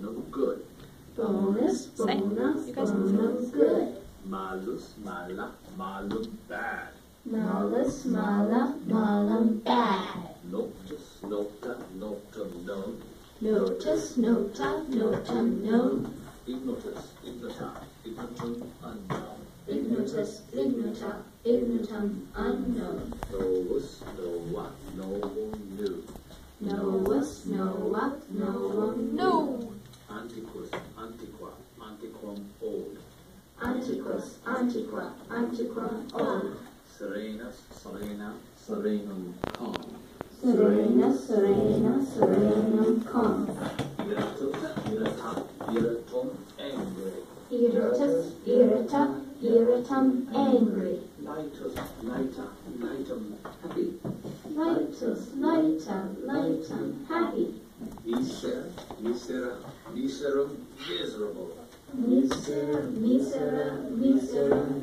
bonum, good. Bonus, bonus, bonum, good. Malus, mala, malum, bad. Malus, mala, malum, bad. Notus, nota, notum, known. Notus, nota, notum, known. Ignotus, ignota, ignotum, unknown. Ignotus, ignota, ignotum, unknown. Novus, nova, novum, new. Novus, nova, novum, new. Antiquus, antiqua, antiquum, old. Antiquus, antiqua, antiquum, old. Serenus, serena, serenum, calm. Serena, serena, serenum, calm. Irritus, irrita, irritum, angry. Irritus, irrita, irritum, angry. Lightus, lighter, lightum, happy. Lightus, lighter, lightum, happy. Misera, misera, miserum, miserable. Misera, misera, miserum,